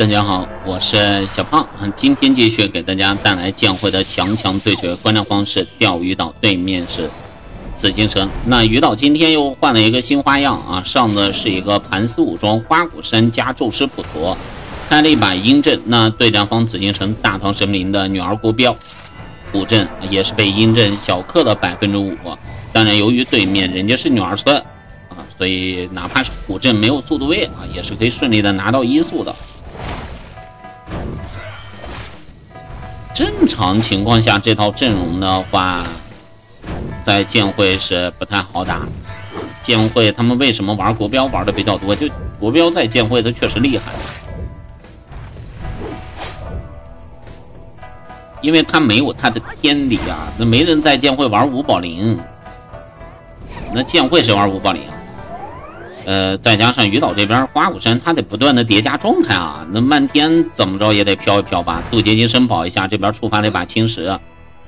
大家好，我是小胖，今天继续给大家带来剑会的强强对决，观战方式钓鱼岛，对面是紫禁城。那鱼岛今天又换了一个新花样啊，上的是一个盘丝武装花果山加宙斯普陀，开了一把鹰阵。那对战方紫禁城大唐神灵的女儿国标虎阵也是被鹰阵小克了5%，当然由于对面人家是女儿村啊，所以哪怕是虎阵没有速度位啊，也是可以顺利的拿到1速的。正常情况下，这套阵容的话，在剑会是不太好打。剑会他们为什么玩国标玩的比较多？就国标在剑会它确实厉害，因为他没有他的天敌啊，那没人在剑会玩5保0，那剑会谁玩5保0啊？再加上鱼岛这边花果山，它得不断的叠加状态啊，那漫天怎么着也得飘一飘吧。渡劫金申宝一下，这边触发了一把青石，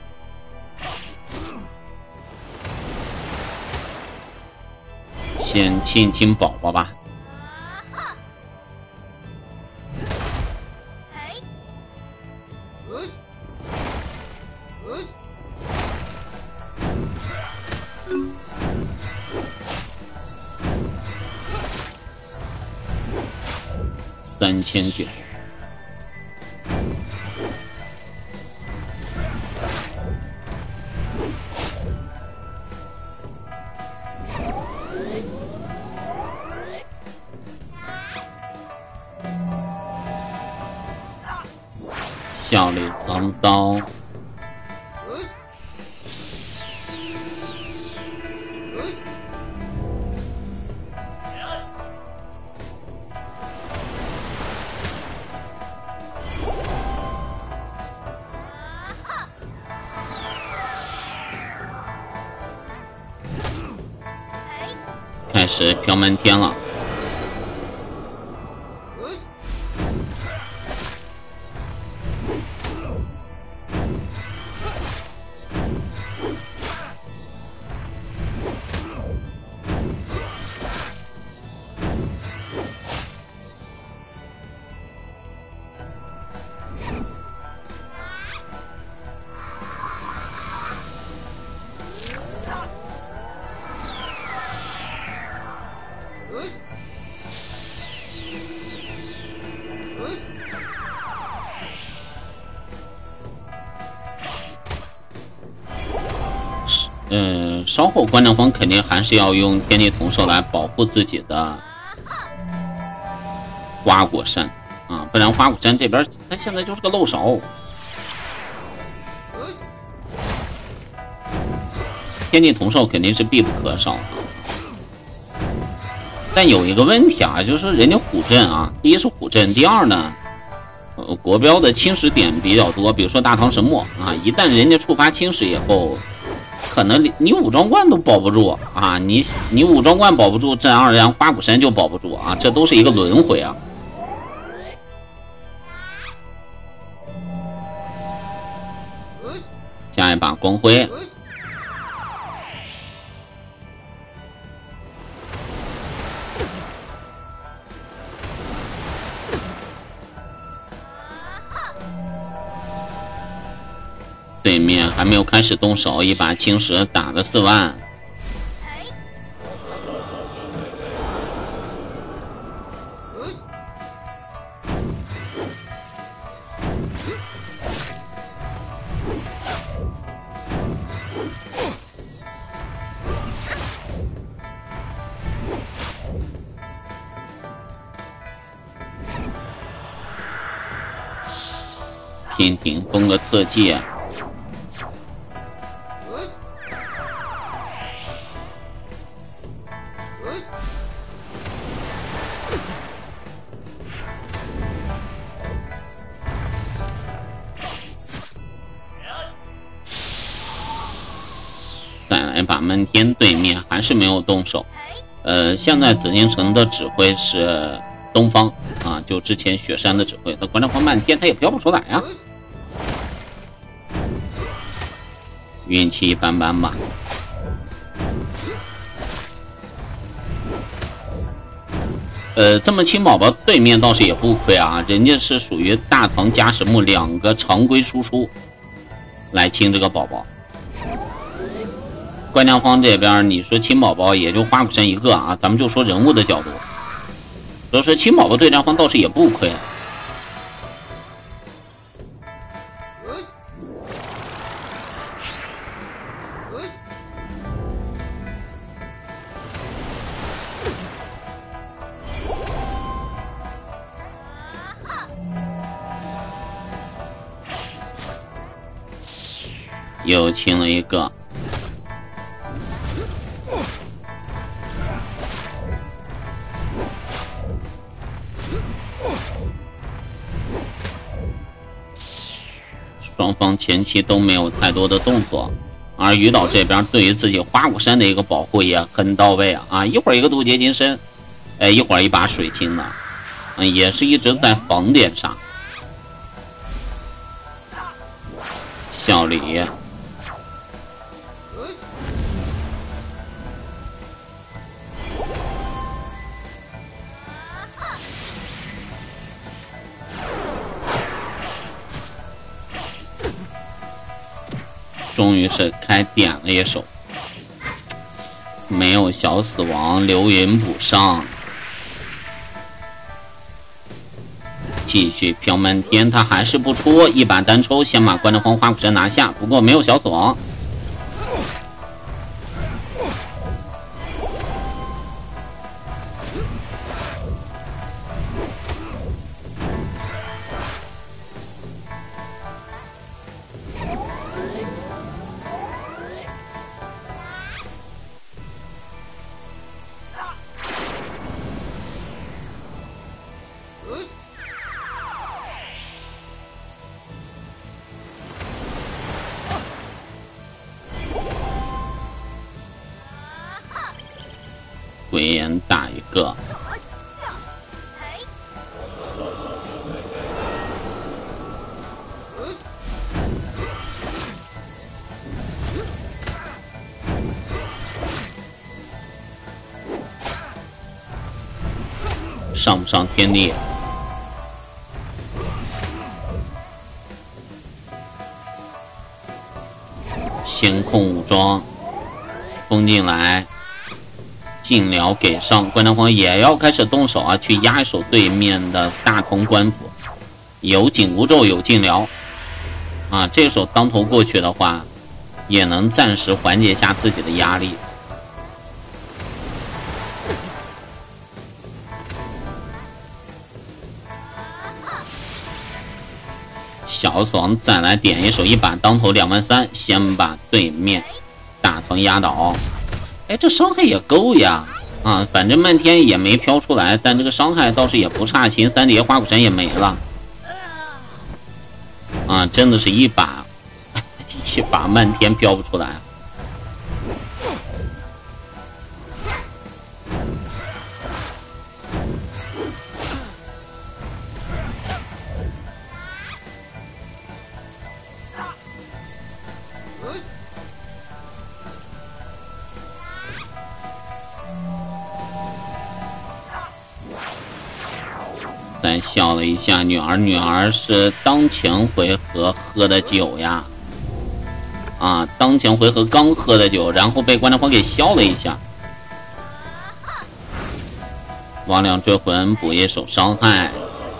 先亲亲宝宝吧。3000卷，笑里藏刀。开始飘漫天了，稍后观战方肯定还是要用天地同兽来保护自己的花果山啊，不然花果山这边它现在就是个漏勺。天地同兽肯定是必不可少的，但有一个问题啊，就是人家虎阵啊，第一是虎阵，第二呢，国标的侵蚀点比较多，比如说大唐神墨啊，一旦人家触发侵蚀以后。可能你武装观都保不住啊！你武装观保不住，自然而然花果山就保不住啊！这都是一个轮回啊！加一把光辉，对面还没有开始动手，一把青石打个4万。天庭封个特技。再来把漫天，对面还是没有动手。现在紫禁城的指挥是东方啊，就之前雪山的指挥，那观战方漫天他也飘不出来呀，运气一般般吧。 这么清宝宝对面倒是也不亏啊，人家是属于大唐加神木2个常规输出来清这个宝宝。关良方这边你说清宝宝也就花果山一个啊，咱们就说人物的角度，所以说清宝宝对战方倒是也不亏。又清了一个，双方前期都没有太多的动作，而鱼岛这边对于自己花果山的一个保护也很到位啊！一会儿一个渡劫金身，一会儿一把水清的，也是一直在防点上。效理。终于是开点了一手，没有小死亡，流云补上，继续飘漫天，他还是不出，一把单抽，先把关德荒花果山拿下，不过没有小死亡。鬼眼打一个，上不上天地？先控武装，攻进来。禁疗给上，关德荒也要开始动手啊，去压一手对面的大同官府。有紧箍咒，有禁疗啊，这手当头过去的话，也能暂时缓解下自己的压力。小死亡再来点一手，一把当头23000，先把对面大唐压倒。哎，这伤害也够呀！啊，反正漫天也没飘出来，但这个伤害倒是也不差。秦三叠花果山也没了，啊，真的是一把漫天飘不出来。再笑了一下女儿是当前回合喝的酒呀，啊，当前回合刚喝的酒，然后被关德荒给笑了一下。魍魉追魂补一手伤害。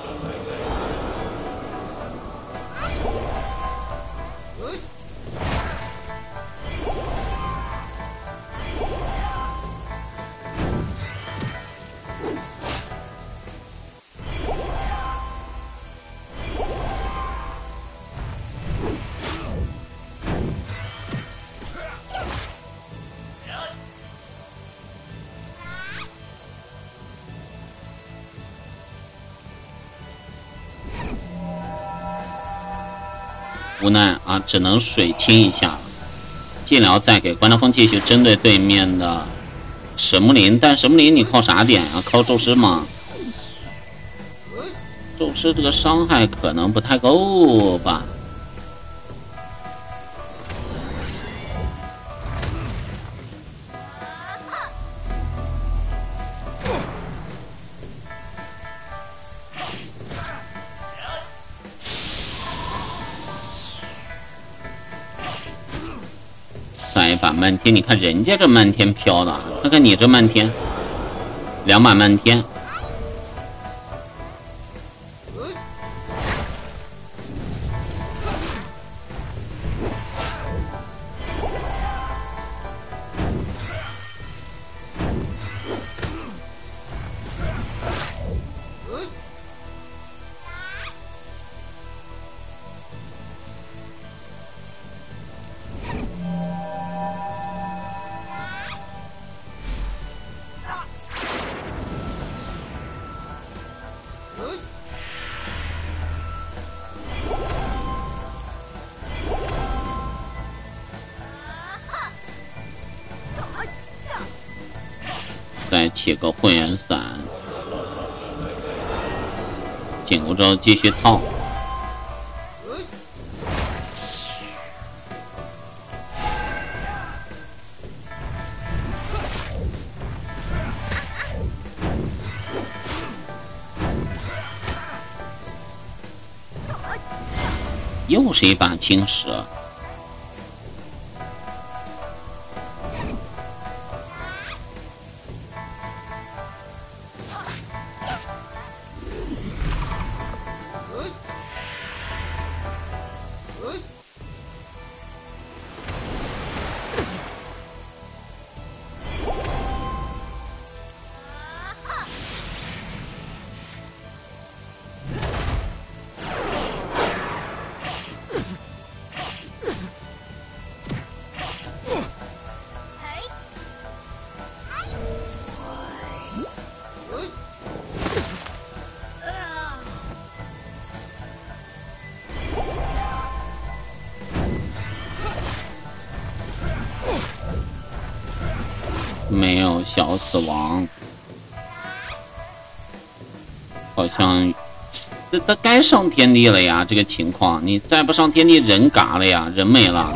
无奈啊，只能水清一下了。尽疗再给关德荒继续针对对面的神木林，但神木林你靠啥点啊？靠咒师吗？咒师这个伤害可能不太够吧。 算一把漫天，你看人家这漫天飘的，看看你这漫天，2把漫天。再起个混元伞，紧箍咒继续套。又是一把青石。没有小死亡，好像这该上天地了呀！这个情况，你再不上天地，人嘎了呀，人没了。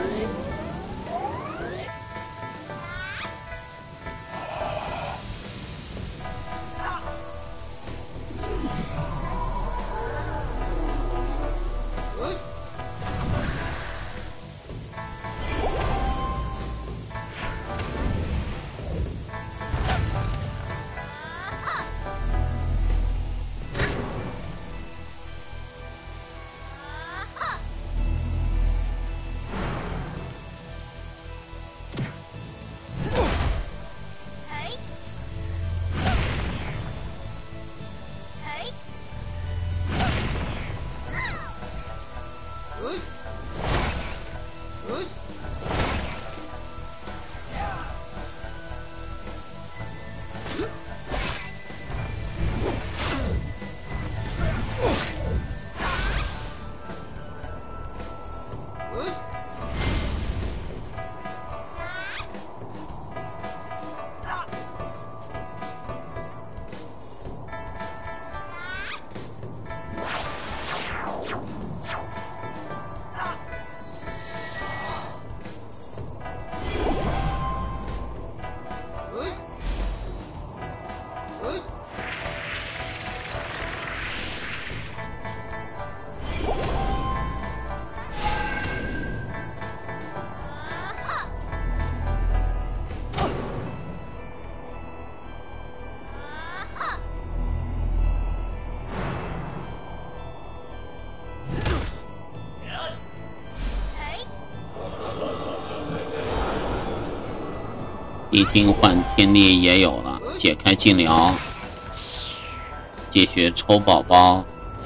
地心换天地也有了，解开禁疗，继续抽宝宝。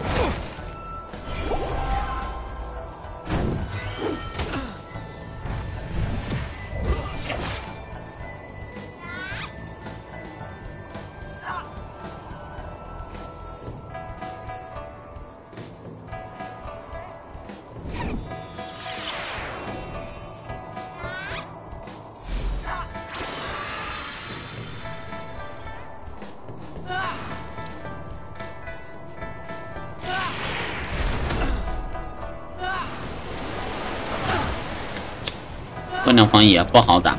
观众方也不好打，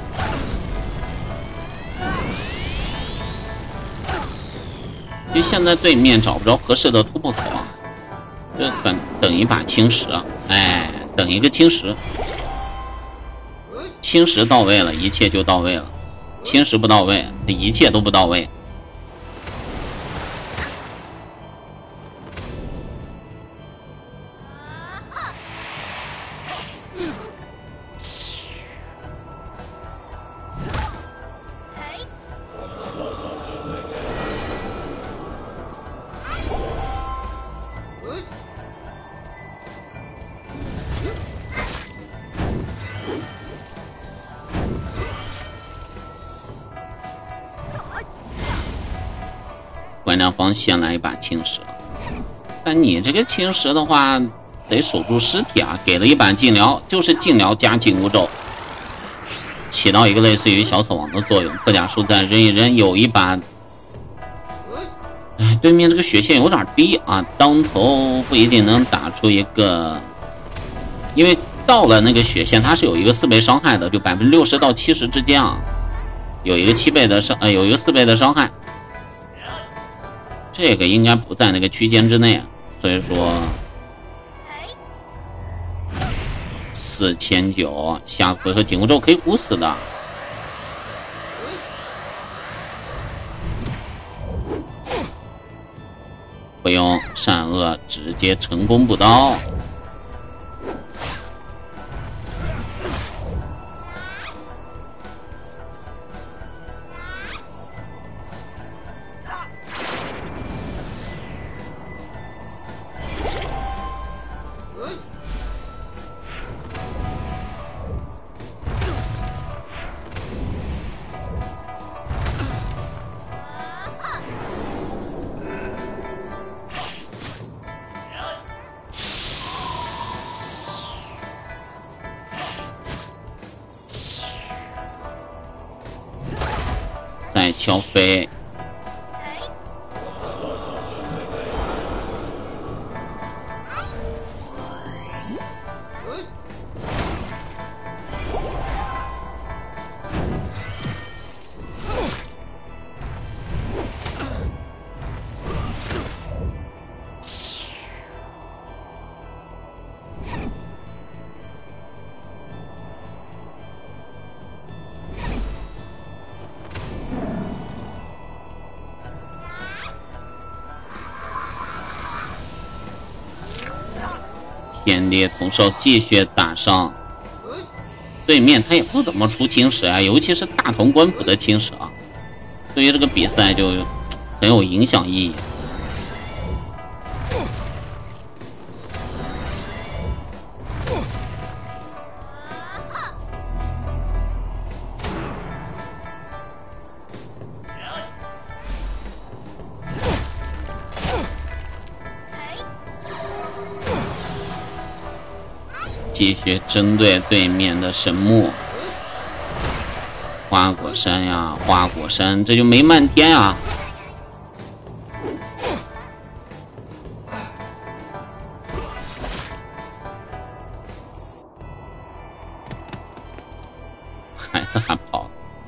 就现在对面找不着合适的突破口啊，就等一把青石，哎，等一个青石。 侵蚀到位了，一切就到位了；侵蚀不到位，一切都不到位。关良方先来一把侵蚀，但你这个侵蚀的话，得守住尸体啊！给了一把禁疗，就是禁疗加紧箍咒，起到一个类似于小死亡的作用。破甲术再扔一扔，有一把，哎，对面这个血线有点低啊，当头不一定能打出一个，因为到了那个血线，它是有一个4倍伤害的，就60%到70%之间啊，有一个7倍的有一个4倍的伤害。这个应该不在那个区间之内，所以说4900下回合紧箍咒可以鼓死的。不用善恶，直接成功补刀。再敲飞，天裂同兽继续打上对面，他也不怎么出侵蚀啊，尤其是大同官府的侵蚀啊，对于这个比赛就很有影响意义。继续针对对面的神木，花果山呀，花果山，这就没漫天呀。孩子还跑。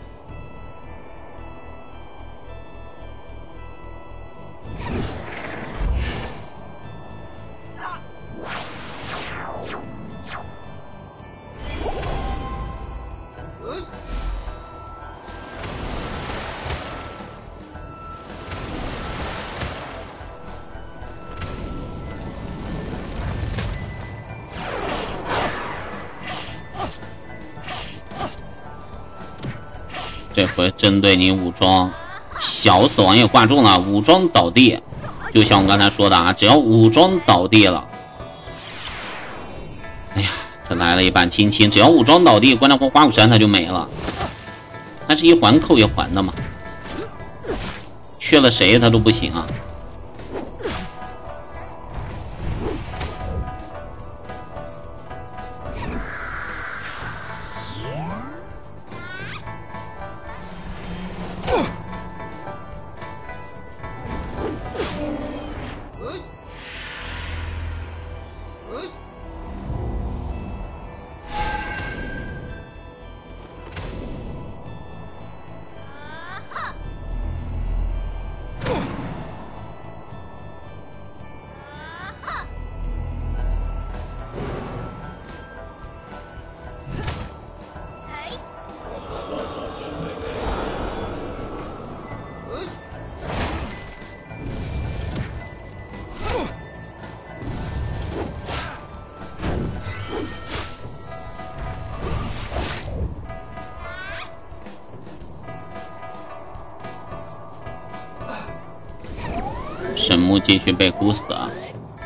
这回针对你武装，小死亡也挂中了，武装倒地，就像我刚才说的啊，只要武装倒地了，哎呀，这来了一把金青，只要武装倒地，关良方花果山他就没了，他是一环扣一环的嘛，缺了谁他都不行啊。 木继续被箍死啊！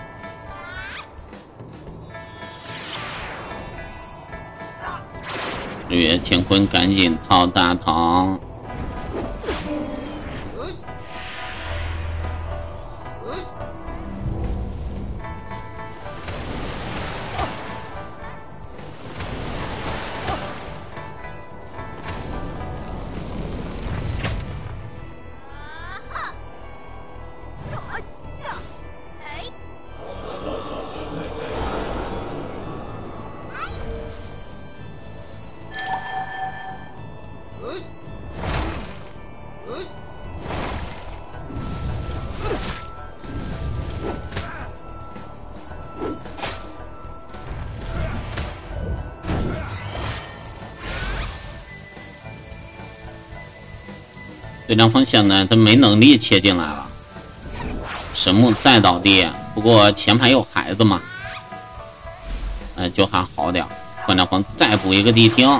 日月乾坤赶紧套大唐。对战方现在他没能力切进来了，神木再倒地，不过前排有孩子嘛，就还好点。观战方再补一个地听，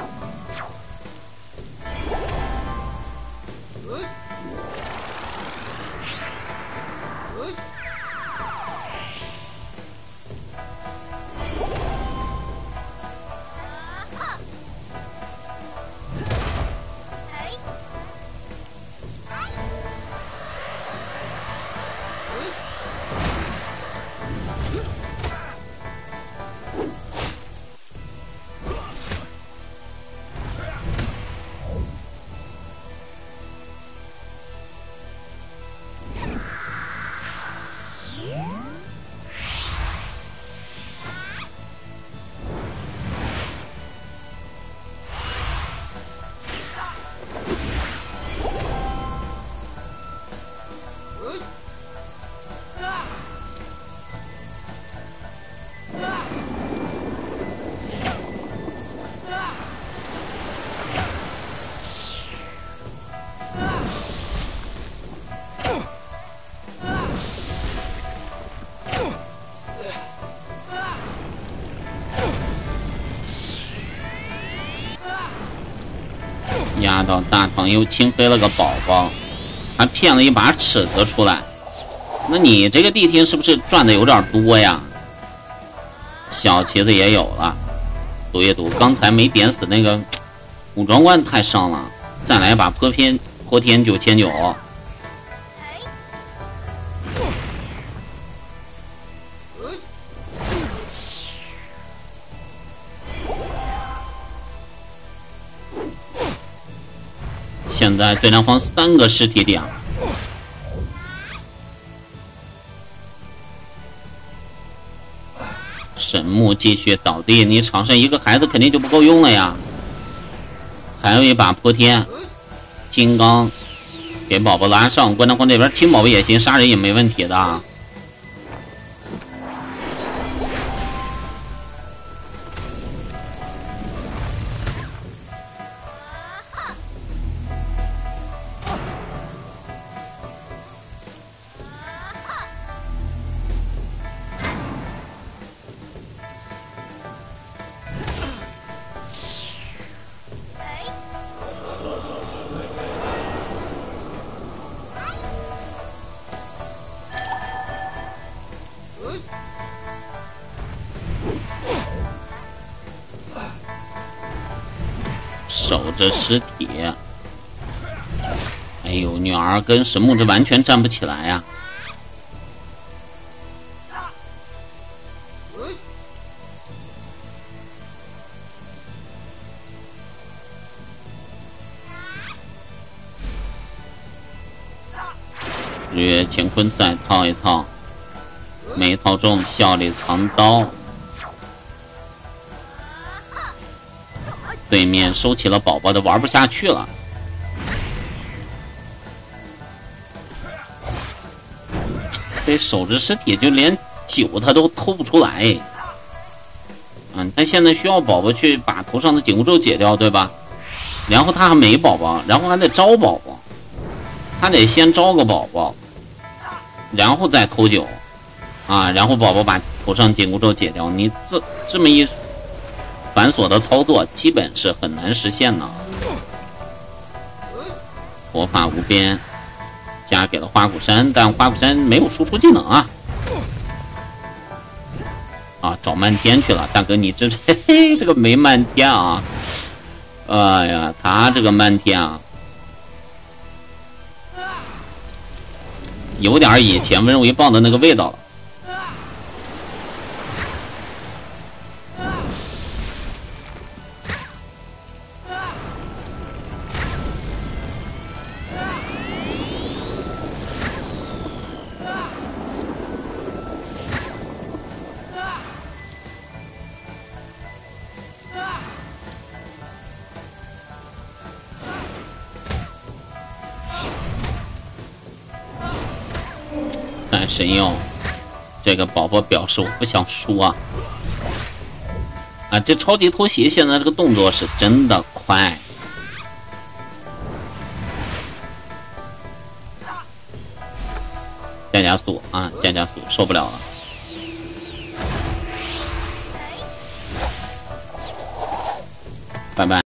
压到大唐又清飞了个宝宝，还骗了一把尺子出来。那你这个地听是不是赚的有点多呀？小旗子也有了，赌一赌，刚才没点死那个武装官太伤了，再来一把破天9900。现在对战方3个尸体点，神木继续倒地，你场上一个孩子肯定就不够用了呀。还有一把破天金刚给宝宝拉上，观战方这边听宝宝也行，杀人也没问题的。守着尸体，哎呦，女儿跟神木这完全站不起来呀。日月乾坤再套一套，没套中，笑里藏刀。对面收起了宝宝的，玩不下去了。这守着尸体就连酒他都偷不出来。但现在需要宝宝去把头上的紧箍咒解掉，对吧？然后他还没宝宝，然后还得招宝宝，他得先招个宝宝，然后再偷酒，然后宝宝把头上紧箍咒解掉。你这么一繁琐的操作基本是很难实现的。佛法无边， 加给了花果山，但花果山没有输出技能啊。啊，找漫天去了，大哥，你这这个没漫天啊！哎呀，他这个漫天啊，有点以前温柔一棒的那个味道了。但神佑，这个宝宝表示我不想输啊！啊，这超级偷袭现在这个动作是真的快，加速啊，加速，受不了了。拜拜。